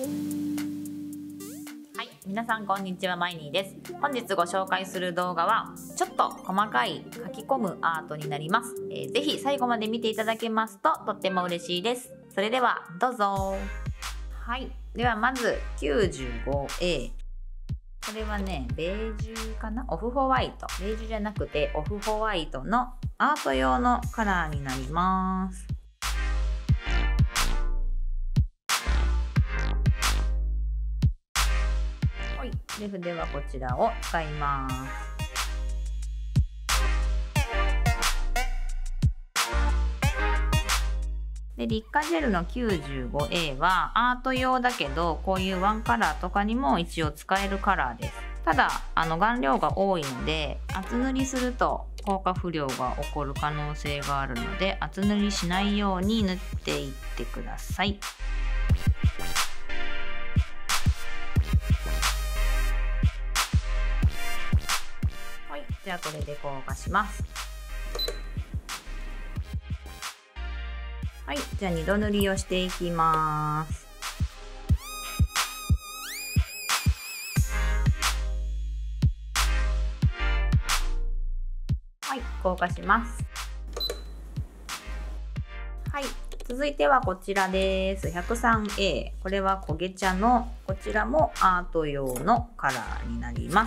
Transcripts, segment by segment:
はい、皆さんこんにちは、マイニーです。本日ご紹介する動画はちょっと細かい書き込むアートになります。ぜひ最後まで見ていただけますととっても嬉しいです。それではどうぞ。はい、ではまず 95A、 これはねベージュかな、オフホワイト、ベージュじゃなくてオフホワイトのアート用のカラーになります。はい、で筆はこちらを使います。でリッカジェルの 95A はアート用だけど、こういうワンカラーとかにも一応使えるカラーです。ただ顔料が多いので厚塗りすると効果不良が起こる可能性があるので、厚塗りしないように塗っていってください。はい、じゃあこれで硬化します。はい、じゃあ2度塗りをしていきます。はい、硬化します。はい、続いてはこちらです。103A、これは焦げ茶の、こちらもアート用のカラーになります。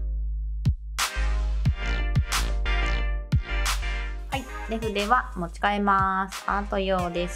はい、で筆は持ち替えます。アート用です。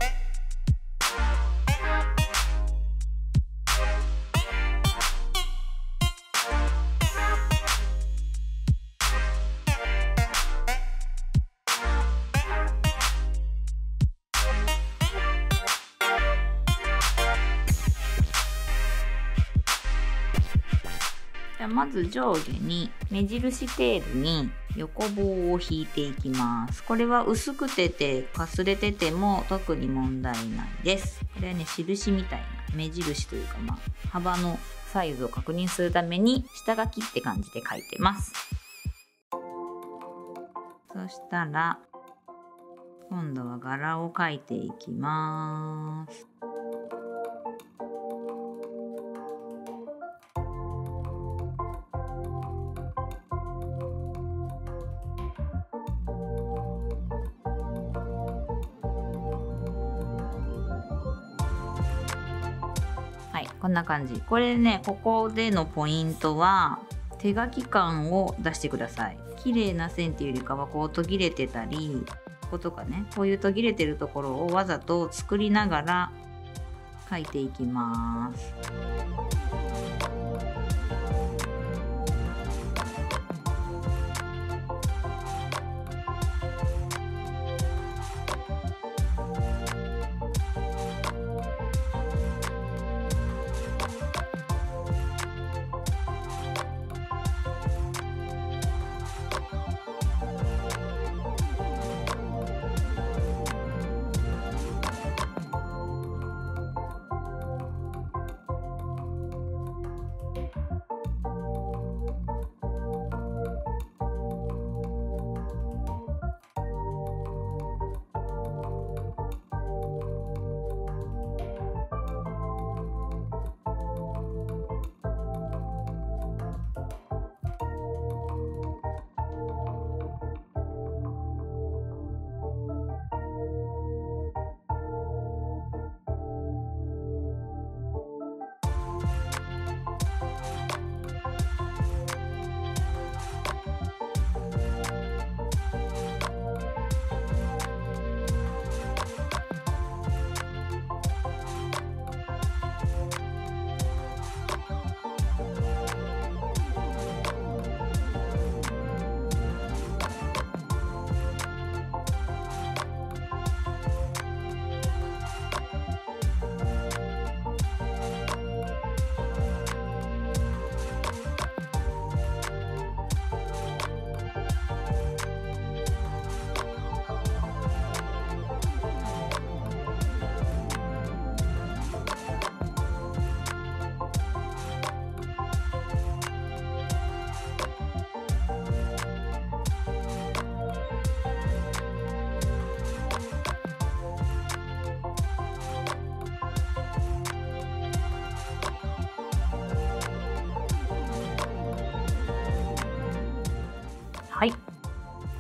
じゃあまず上下に目印程度に横棒を引いていきます。これは薄くてかすれてても特に問題ないです。これはね印みたいな目印というか、幅のサイズを確認するために下書きって感じで書いてます。そしたら今度は柄を描いていきます。はい、こんな感じ。これね、ここでのポイントは手書き感を出してください。綺麗な線っていうよりかはこう途切れてたり、こことかね、こういう途切れてるところをわざと作りながら描いていきます。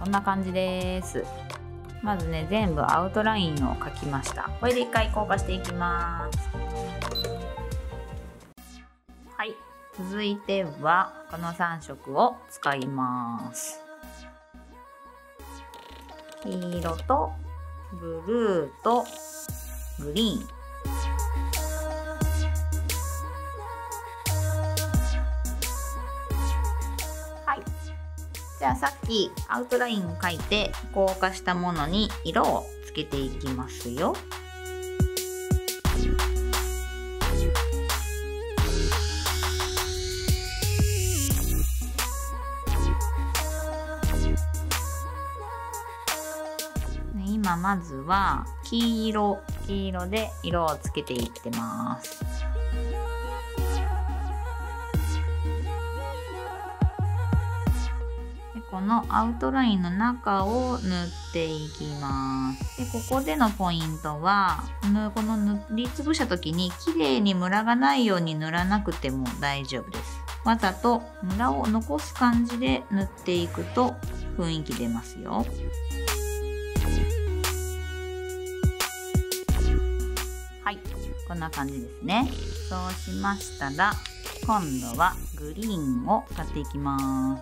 んな感じです。まずね、全部アウトラインを描きました。これで一回硬化していきます。はい、続いてはこの3色を使います。黄色とブルーとグリーン。はい、じゃあさっきアウトラインを描いて硬化したものに色をつけていきますよ。今まずは黄色で色をつけていってます。でこのアウトラインの中を塗っていきます。でここでのポイントはこの塗りつぶした時に綺麗にムラがないように塗らなくても大丈夫です。わざとムラを残す感じで塗っていくと雰囲気出ますよ。はい、こんな感じですね。そうしましたら今度はグリーンを使っていきます。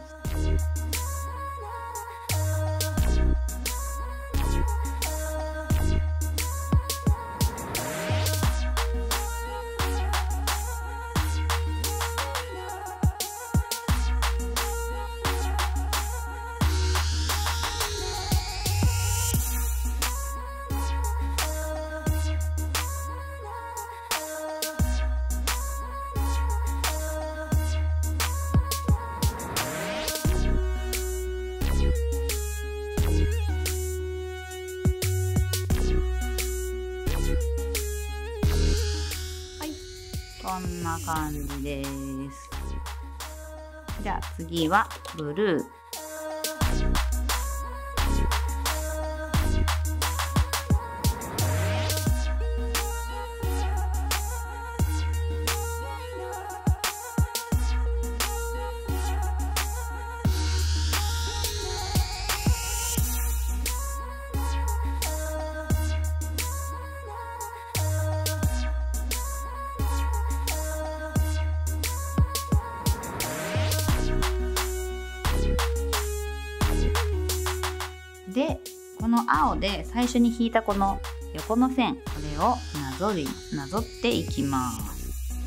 こんな感じです。じゃあ次はブルー。でこの青で最初に引いたこの横の線、これをなぞっていきます。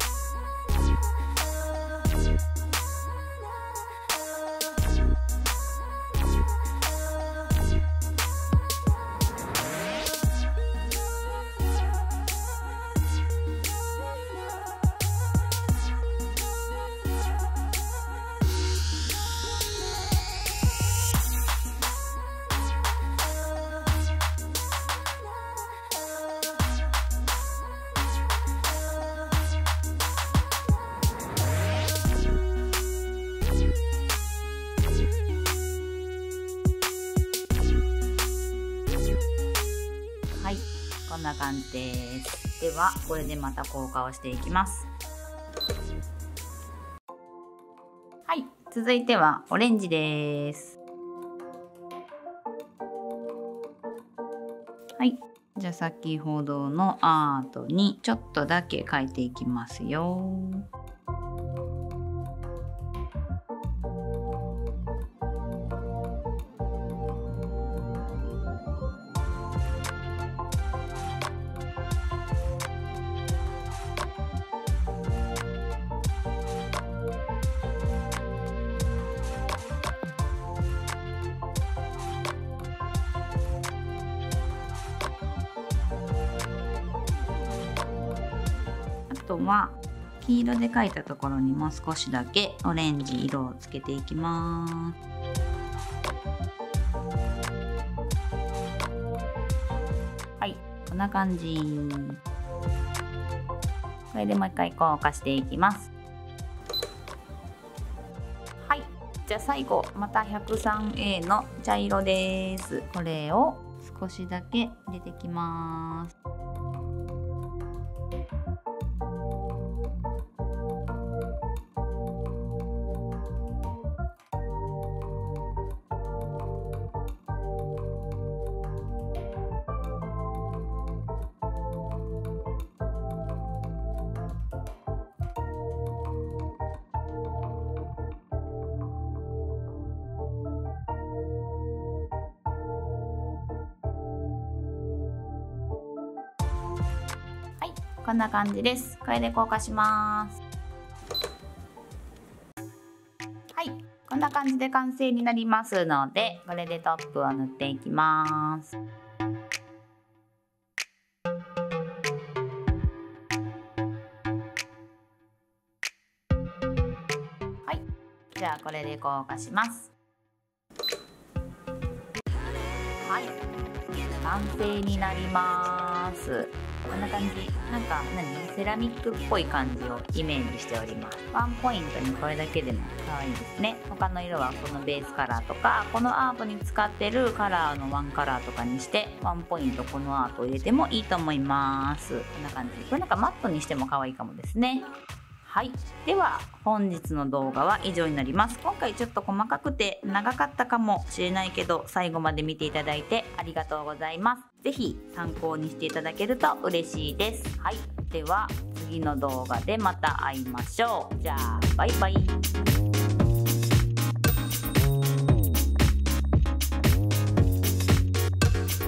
はい、こんな感じです。ではこれでまた硬化をしていきます。はい、続いてはオレンジです。はい、じゃあ先ほどのアートにちょっとだけ描いていきますよ。あとは黄色で描いたところにも少しだけオレンジ色をつけていきます。はい、こんな感じ。これでもう一回硬化していきます。はい、じゃあ最後また 103A の茶色です。これを少しだけ入れてきます。 こんな感じです。これで硬化します。はい、こんな感じで完成になりますので、これでトップを塗っていきます。はい、じゃあこれで硬化します。はい、完成になります。こんな感じ。なんかセラミックっぽい感じをイメージしております。ワンポイントにこれだけでも可愛いですね。他の色はこのベースカラーとか、このアートに使ってるカラーのワンカラーとかにして、ワンポイントこのアートを入れてもいいと思います。こんな感じ。これなんかマットにしても可愛いかもですね。はい、では本日の動画は以上になります。今回ちょっと細かくて長かったかもしれないけど、最後まで見ていただいてありがとうございます。是非参考にしていただけると嬉しいです。はい、では次の動画でまた会いましょう。じゃあバイバイ。